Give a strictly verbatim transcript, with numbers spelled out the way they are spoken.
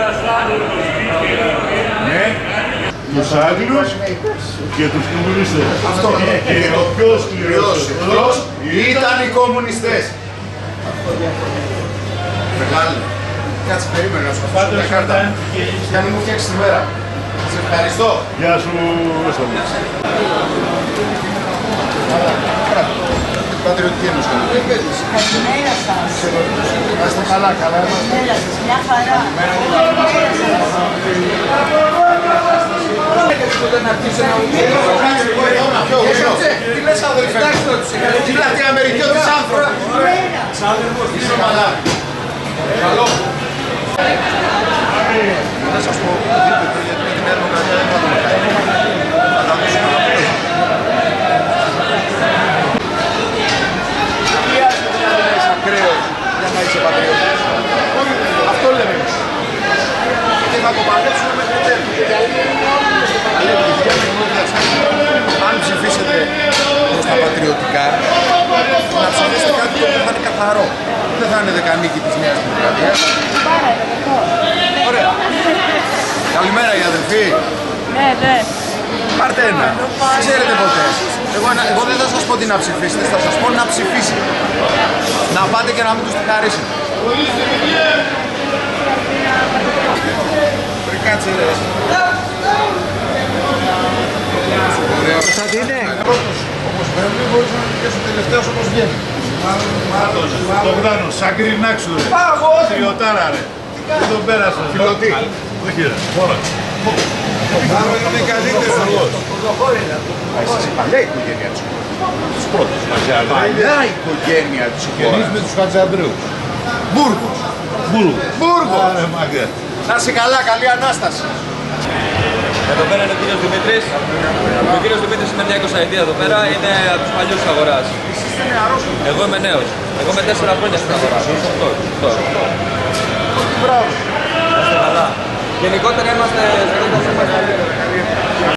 Ναι, τους Άγγλους και τους κομμουνιστές. Αυτό. Και ο πιο σκληρός εχθρός ήταν οι κομμουνιστές. Μεγάλη. Κάτσε περίμενα να σου αφήσω μια κάρτα για να μου φτιάξεις τη μέρα. Σε ευχαριστώ. Γεια σου, Σταύρο. Πατριωτική Ένωση. Καλημέρα σας. Να είστε καλά, καλά είμαστε. Καλημέρα σας, μια χαρά. Τι λες αδελφέ, τι λατιαμερικιώτης άνθρωπο. Είσαι καλά. Καλό. Να σας πω, δείτε γιατί με την Νέα Δημοκρατία δεν θα το μεταφέρω. Θα τα δώσουμε να πέρασουμε. Χρειάζεται να μην είσαι ακραίος για να είσαι πατριώτης. Αυτό λέμε εμείς. Και θα το παλέψουμε μέχρι τέλους. Αν ψηφίσετε προς τα πατριωτικά, να ψηφίσετε κάτι το οποίο θα είναι καθαρό. Δεν θα είναι δεκανίκη της Νέας Δημοκρατίας. Ωραία. Καλημέρα οι αδελφοί. Ναι, ναι. Πάρτε ένα. Ξέρετε ποτέ. Εγώ, εγώ δεν θα σας πω τι να ψηφίσετε, θα σας πω να ψηφίσετε. Να πάτε και να μην τους τη χαρίσετε. Πριν κάτσε ρε. Κωνσταντίνε. Πρώτος, όπως πρέπει, μπορείς να είναι και ο τελευταίος όπως βγαίνει. Το γράνο, σαν γκρινάξου ρε. Πάγος! Τριωτάρα ρε. Δεν τον πέρασα. Φιλωτή. Όχι ρε, μόνο. Είναι καλύτερος. Είσαι παλιά οικογένεια της χώρας. Τους πρώτους. Παλιά οικογένεια της χώρας. Εμείς με τους Χατζαντρέους. Μπούργος. Μπούργο. Μπούργος. Άρε μάγκα. Να είσαι καλά, καλή Ανάσταση. Εδώ πέρα είναι ο κύριος Δημήτρης. Ο κύριος Δημήτρης είναι μια εικοσαετία εδώ πέρα, είναι από τους παλιούς της αγοράς. Είστε νεαρός. Εγώ είμαι νέος. Εγώ είμαι τέσσερα χρόνια στην αγορά. Αυτό, αυτό. Μπράβο. Είμαστε καλά. Γενικότερα είμαστε, γενικότερα είμαστε